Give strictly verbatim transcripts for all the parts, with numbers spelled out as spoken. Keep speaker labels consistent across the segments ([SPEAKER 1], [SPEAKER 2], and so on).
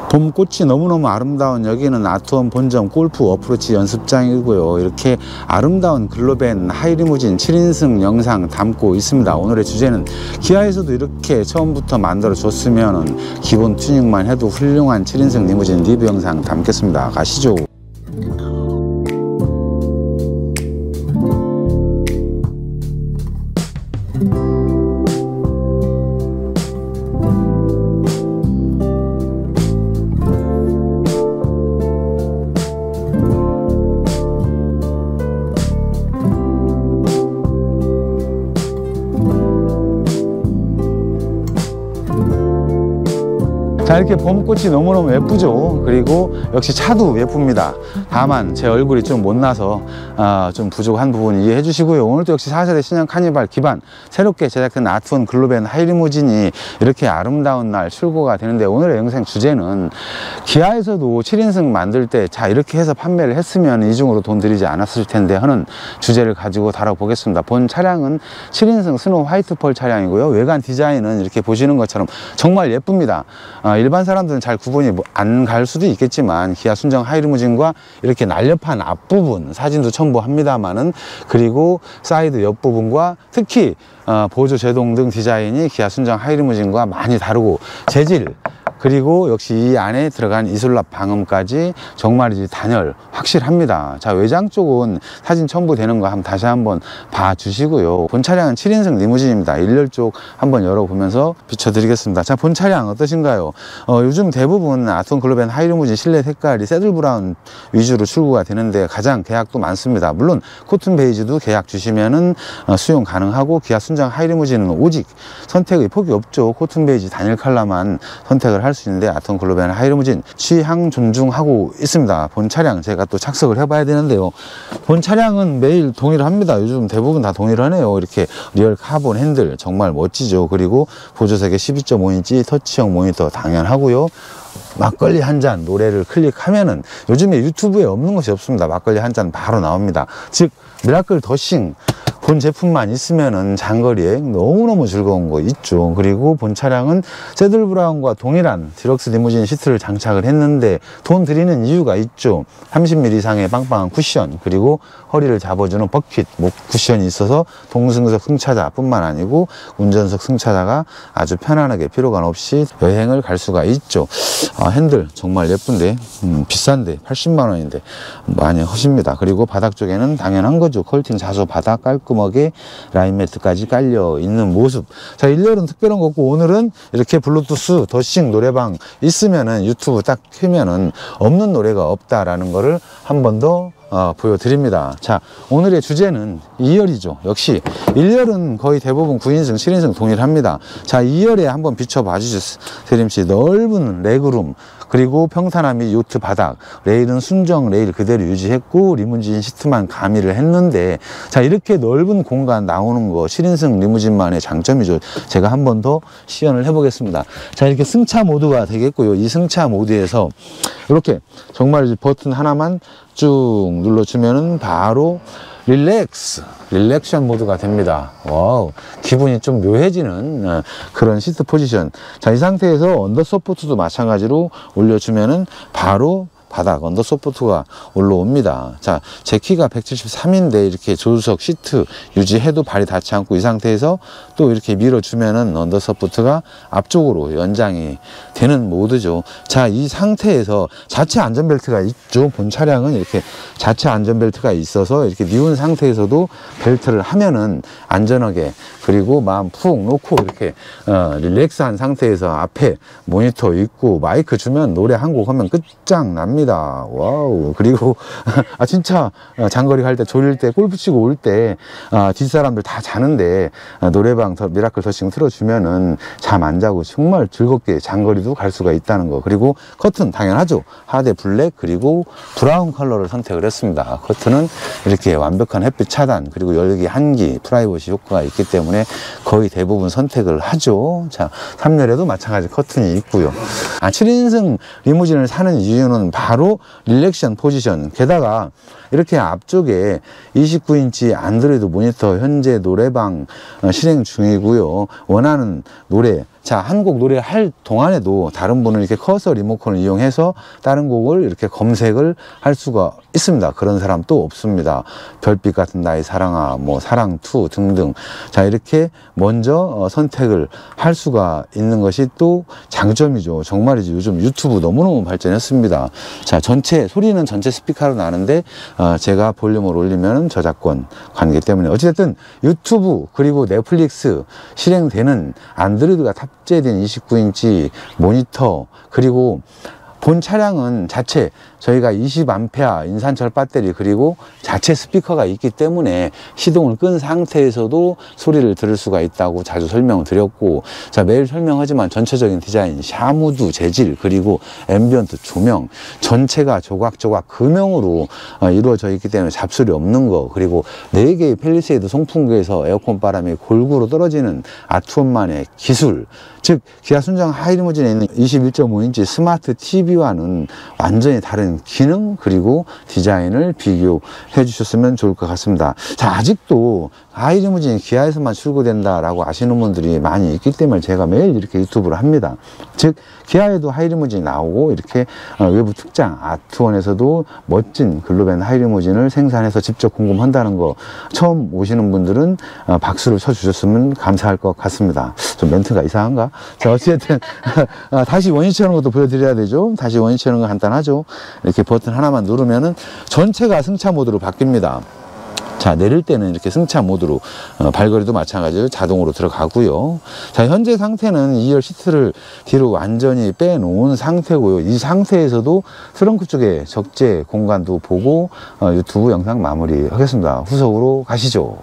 [SPEAKER 1] 봄꽃이 너무너무 아름다운 여기는 아트원 본점 골프 어프로치 연습장이고요. 이렇게 아름다운 글로벤 하이리무진 칠 인승 영상 담고 있습니다. 오늘의 주제는 기아에서도 이렇게 처음부터 만들어 줬으면 기본 튜닝만 해도 훌륭한 칠 인승 리무진 리뷰 영상 담겠습니다. 가시죠. 자, 이렇게 봄꽃이 너무너무 예쁘죠. 그리고 역시 차도 예쁩니다. 다만 제 얼굴이 좀 못나서 어, 좀 부족한 부분 이해해 주시고요. 오늘도 역시 사 세대 신형 카니발 기반 새롭게 제작된 아트원 글로벤 하이리무진이 이렇게 아름다운 날 출고가 되는데, 오늘의 영상 주제는 기아에서도 칠 인승 만들 때 자 이렇게 해서 판매를 했으면 이중으로 돈 들이지 않았을 텐데 하는 주제를 가지고 다뤄보겠습니다. 본 차량은 칠 인승 스노우 화이트 펄 차량이고요. 외관 디자인은 이렇게 보시는 것처럼 정말 예쁩니다. 어, 일반 사람들은 잘 구분이 안 갈 수도 있겠지만 기아 순정 하이리무진과 이렇게 날렵한 앞부분 사진도 첨부합니다만은, 그리고 사이드 옆부분과 특히 어, 보조 제동 등 디자인이 기아 순정 하이리무진과 많이 다르고, 재질 그리고 역시 이 안에 들어간 이슬랍 방음까지 정말이지 단열 확실합니다. 자, 외장 쪽은 사진 첨부되는 거 한번 다시 한번 봐주시고요. 본 차량은 칠 인승 리무진입니다. 일렬 쪽 한번 열어보면서 비춰드리겠습니다. 자, 본 차량 어떠신가요? 어, 요즘 대부분 아트원 글로벤 하이리무진 실내 색깔이 새들 브라운 위주로 출고가 되는데 가장 계약도 많습니다. 물론 코튼 베이지도 계약 주시면은 어, 수용 가능하고, 기아 순정 하이리무진은 오직 선택의 폭이 없죠. 코튼 베이지 단일 컬러만 선택을 할 수 있는데 아트원 글로벤 하이리무진 취향 존중하고 있습니다. 본 차량 제가 또 착석을 해봐야 되는데요. 본 차량은 매일 동일합니다. 요즘 대부분 다 동일하네요. 이렇게 리얼 카본 핸들 정말 멋지죠. 그리고 보조색의 십이 점 오 인치 터치형 모니터 당연하고요. 막걸리 한 잔 노래를 클릭하면은 요즘에 유튜브에 없는 것이 없습니다. 막걸리 한 잔 바로 나옵니다. 즉 미라클 더싱 본 제품만 있으면은 장거리에 너무너무 즐거운 거 있죠. 그리고 본 차량은 새들 브라운과 동일한 디럭스 리무진 시트를 장착을 했는데 돈 들이는 이유가 있죠. 삼십 밀리미터 이상의 빵빵한 쿠션, 그리고 허리를 잡아주는 벅핏 목 쿠션이 있어서 동승석 승차자 뿐만 아니고 운전석 승차자가 아주 편안하게 피로감 없이 여행을 갈 수가 있죠. 아, 핸들 정말 예쁜데 음, 비싼데 팔십만 원인데 많이 허십니다. 그리고 바닥 쪽에는 당연한 거죠. 컬팅 자수 바닥 깔끔하게 라인 매트까지 깔려 있는 모습. 자, 일렬은 특별한 거 없고, 오늘은 이렇게 블루투스 더싱 노래방 있으면은 유튜브 딱 켜면은 없는 노래가 없다라는 거를 한 번 더 어, 보여드립니다. 자, 오늘의 주제는 이열이죠. 역시 일열은 거의 대부분 구 인승, 칠 인승 동일합니다. 자, 이열에 한번 비춰봐 주시죠. 세림씨, 넓은 레그룸, 그리고 평탄함 및 요트 바닥, 레일은 순정 레일 그대로 유지했고 리무진 시트만 가미를 했는데, 자, 이렇게 넓은 공간 나오는 거 칠 인승 리무진만의 장점이죠. 제가 한 번 더 시연을 해보겠습니다. 자, 이렇게 승차 모드가 되겠고요. 이 승차 모드에서 이렇게 정말 버튼 하나만 쭉 눌러주면은 바로 릴렉스, 릴렉션 모드가 됩니다. 와우, 기분이 좀 묘해지는 그런 시트 포지션. 자, 이 상태에서 언더소프트도 마찬가지로 올려주면은 바로 바닥 언더소프트가 올라옵니다. 자, 제 키가 백칠십삼인데 이렇게 조수석 시트 유지해도 발이 닿지 않고, 이 상태에서 또 이렇게 밀어주면은 언더소프트가 앞쪽으로 연장이 되는 모드죠. 자, 이 상태에서 자체 안전벨트가 있죠. 본 차량은 이렇게 자체 안전벨트가 있어서 이렇게 뉘운 상태에서도 벨트를 하면은 안전하게, 그리고 마음 푹 놓고 이렇게 어, 릴렉스한 상태에서 앞에 모니터 있고 마이크 주면 노래 한 곡 하면 끝장납니다. 와우. 그리고 아, 진짜 장거리 갈 때, 졸릴 때, 골프 치고 올 때 아, 뒷사람들 다 자는데 아, 노래방 더 미라클 더싱 틀어주면은 잠 안 자고 정말 즐겁게 장거리도 갈 수가 있다는 거. 그리고 커튼 당연하죠. 하대 블랙 그리고 브라운 컬러를 선택을 했습니다. 커튼은 이렇게 완벽한 햇빛 차단, 그리고 열기 한기 프라이버시 효과가 있기 때문에 거의 대부분 선택을 하죠. 자, 삼 열에도 마찬가지 커튼이 있고요. 아, 칠 인승 리무진을 사는 이유는 바로 릴렉션 포지션. 게다가 이렇게 앞쪽에 이십구 인치 안드로이드 모니터 현재 노래방 실행 중이고요. 원하는 노래 자, 한 곡 노래 할 동안에도 다른 분은 이렇게 커서 리모컨을 이용해서 다른 곡을 이렇게 검색을 할 수가 있습니다. 그런 사람 또 없습니다. 별빛 같은 나의 사랑아, 뭐 사랑투 등등. 자, 이렇게 먼저 선택을 할 수가 있는 것이 또 장점이죠. 정말이지. 요즘 유튜브 너무너무 발전했습니다. 자, 전체 소리는 전체 스피커로 나는데 어, 제가 볼륨을 올리면 저작권 관계 때문에 어찌됐든 유튜브 그리고 넷플릭스 실행되는 안드로이드가 탑재된 이십구 인치 모니터, 그리고 본 차량은 자체 저희가 이십 암페어 인산철 배터리 그리고 자체 스피커가 있기 때문에 시동을 끈 상태에서도 소리를 들을 수가 있다고 자주 설명을 드렸고, 자, 매일 설명하지만 전체적인 디자인, 샤무드 재질 그리고 앰비언트 조명 전체가 조각조각 금형으로 어, 이루어져 있기 때문에 잡소리 없는 거, 그리고 네 개의 펠리세이드 송풍구에서 에어컨 바람이 골고루 떨어지는 아트원만의 기술, 즉 기아 순정 하이리무진에 있는 이십일 점 오 인치 스마트 티비와는 완전히 다른 기능 그리고 디자인을 비교해 주셨으면 좋을 것 같습니다. 자, 아직도 하이리무진이 기아에서만 출고된다라고 아시는 분들이 많이 있기 때문에 제가 매일 이렇게 유튜브를 합니다. 즉 기아에도 하이리무진이 나오고 이렇게 외부 특장 아트원에서도 멋진 글로벤 하이리무진을 생산해서 직접 공급한다는 거 처음 오시는 분들은 박수를 쳐주셨으면 감사할 것 같습니다. 좀 멘트가 이상한가? 자, 어쨌든 다시 원위치 하는 것도 보여드려야 되죠. 다시 원위치 하는 거 간단하죠. 이렇게 버튼 하나만 누르면은 전체가 승차 모드로 바뀝니다. 자, 내릴 때는 이렇게 승차 모드로, 어, 발걸이도 마찬가지로 자동으로 들어가고요. 자, 현재 상태는 이 열 시트를 뒤로 완전히 빼놓은 상태고요. 이 상태에서도 트렁크 쪽에 적재 공간도 보고 어, 유튜브 영상 마무리 하겠습니다. 후속으로 가시죠.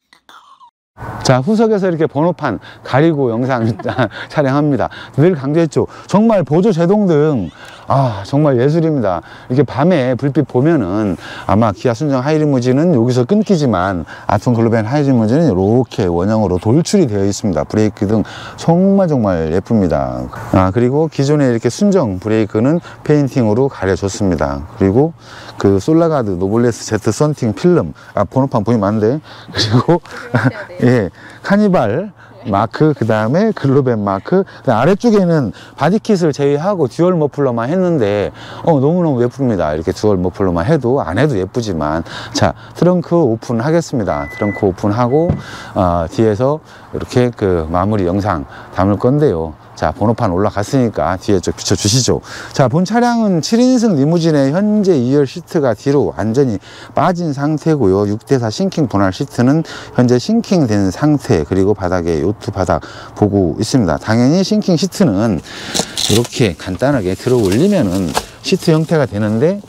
[SPEAKER 1] 자, 후석에서 이렇게 번호판 가리고 영상 촬영합니다. 늘 강조했죠. 정말 보조 제동등, 아, 정말 예술입니다. 이렇게 밤에 불빛 보면은 아마 기아 순정 하이리무진은 여기서 끊기지만 아트원 글로벤 하이리무진은 이렇게 원형으로 돌출이 되어 있습니다. 브레이크 등 정말 정말 예쁩니다. 아, 그리고 기존에 이렇게 순정 브레이크는 페인팅으로 가려줬습니다. 그리고 그 솔라가드 노블레스 제트 썬팅 필름, 아, 번호판 보이면 안 돼. 그리고 예, 카니발 마크, 그 다음에 글로벤 마크, 아래쪽에는 바디킷을 제외하고 듀얼 머플러만 했는데 어, 너무너무 예쁩니다. 이렇게 듀얼 머플러만 해도 안 해도 예쁘지만, 자, 트렁크 오픈 하겠습니다. 트렁크 오픈하고 어, 뒤에서 이렇게 그 마무리 영상 담을 건데요. 자, 번호판 올라갔으니까 뒤에 좀 비춰주시죠. 자, 본 차량은 칠 인승 리무진의 현재 이 열 시트가 뒤로 완전히 빠진 상태고요. 육 대 사 싱킹 분할 시트는 현재 싱킹 된 상태, 그리고 바닥에 요트 바닥 보고 있습니다. 당연히 싱킹 시트는 이렇게 간단하게 들어 올리면은 시트 형태가 되는데,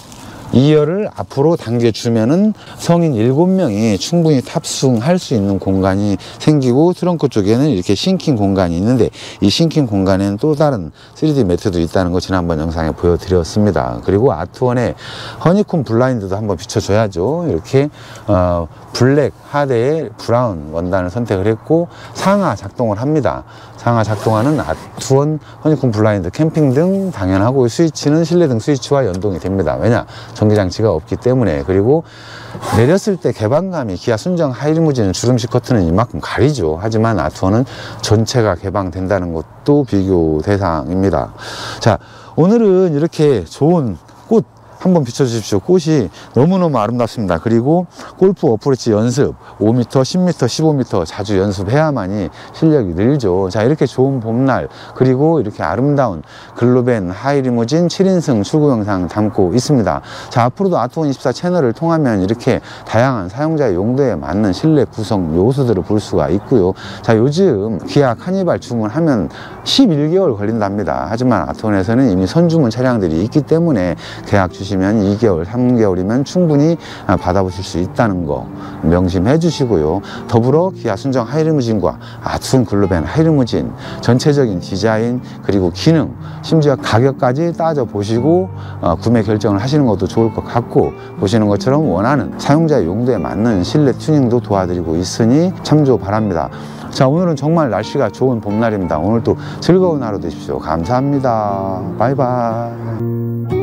[SPEAKER 1] 이 열을 앞으로 당겨주면은 성인 일곱 명이 충분히 탑승할 수 있는 공간이 생기고, 트렁크 쪽에는 이렇게 싱킹 공간이 있는데, 이 싱킹 공간에는 또 다른 쓰리디 매트도 있다는 거 지난번 영상에 보여드렸습니다. 그리고 아트원의 허니콤 블라인드도 한번 비춰줘야죠. 이렇게 어, 블랙 하대의 브라운 원단을 선택을 했고 상하 작동을 합니다. 상하 작동하는 아트원 허니콤 블라인드 캠핑 등 당연하고, 스위치는 실내등 스위치와 연동이 됩니다. 왜냐? 전기장치가 없기 때문에. 그리고 내렸을 때 개방감이 기아 순정 하이리무진 주름식 커튼은 이만큼 가리죠. 하지만 아트원은 전체가 개방된다는 것도 비교 대상입니다. 자, 오늘은 이렇게 좋은 꽃 한번 비춰주십시오. 꽃이 너무너무 아름답습니다. 그리고 골프 어프로치 연습 오 미터, 십 미터, 십오 미터 자주 연습해야만이 실력이 늘죠. 자, 이렇게 좋은 봄날, 그리고 이렇게 아름다운 글로벤 하이리무진 칠 인승 출고 영상 담고 있습니다. 자, 앞으로도 아트원 이십사 채널을 통하면 이렇게 다양한 사용자의 용도에 맞는 실내 구성 요소들을 볼 수가 있고요. 자, 요즘 기아 카니발 주문하면 십일 개월 걸린답니다. 하지만 아트원에서는 이미 선주문 차량들이 있기 때문에 계약 주시면 이 개월, 삼 개월이면 충분히 받아보실 수 있다는 거 명심해 주시고요. 더불어 기아 순정 하이리무진과 아트원 글로벤 하이리무진 전체적인 디자인, 그리고 기능, 심지어 가격까지 따져보시고 어, 구매 결정을 하시는 것도 좋을 것 같고, 보시는 것처럼 원하는 사용자의 용도에 맞는 실내 튜닝도 도와드리고 있으니 참조 바랍니다. 자, 오늘은 정말 날씨가 좋은 봄날입니다. 오늘도 즐거운 하루 되십시오. 감사합니다. 바이바이.